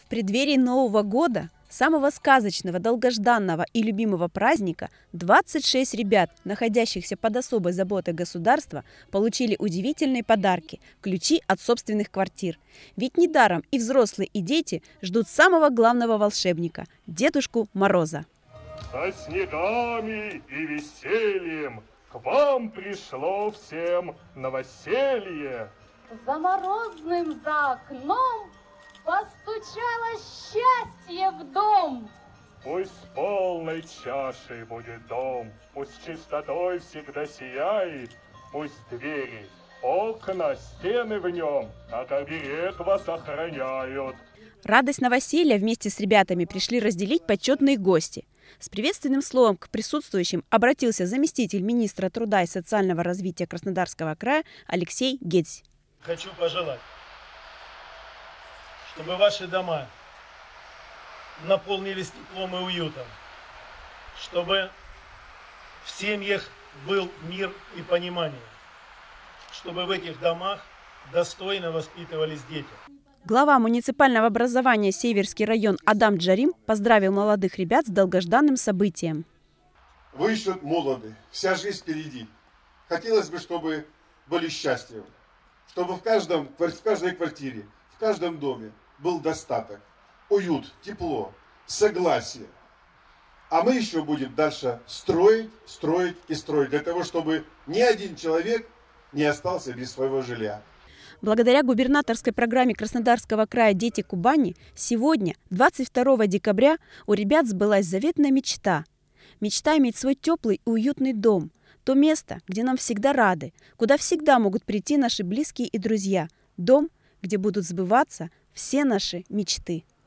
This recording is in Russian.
преддверии Нового года, самого сказочного, долгожданного и любимого праздника, 26 ребят, находящихся под особой заботой государства, получили удивительные подарки – ключи от собственных квартир. Ведь недаром и взрослые, и дети ждут самого главного волшебника – Дедушку Мороза. Со снегами и весельем к вам пришло всем новоселье. За морозным за окном постучало счастье в дом. Пусть полной чашей будет дом, пусть чистотой всегда сияет, пусть двери, окна, стены в нем, как оберег вас охраняют. Радость новоселья вместе с ребятами пришли разделить почетные гости. С приветственным словом к присутствующим обратился заместитель министра труда и социального развития Краснодарского края Алексей Гедзь. Хочу пожелать, чтобы ваши дома наполнились теплом и уютом, чтобы в семьях был мир и понимание, чтобы в этих домах достойно воспитывались дети. Глава муниципального образования Северский район Адам Джарим поздравил молодых ребят с долгожданным событием. Вы еще молоды, вся жизнь впереди. Хотелось бы, чтобы были счастливы, чтобы в каждой квартире, в каждом доме был достаток, уют, тепло, согласие. А мы еще будем дальше строить, строить и строить, для того, чтобы ни один человек не остался без своего жилья. Благодаря губернаторской программе Краснодарского края «Дети Кубани» сегодня, 22 декабря, у ребят сбылась заветная мечта. Мечта иметь свой теплый и уютный дом. То место, где нам всегда рады, куда всегда могут прийти наши близкие и друзья. Дом, где будут сбываться все наши мечты.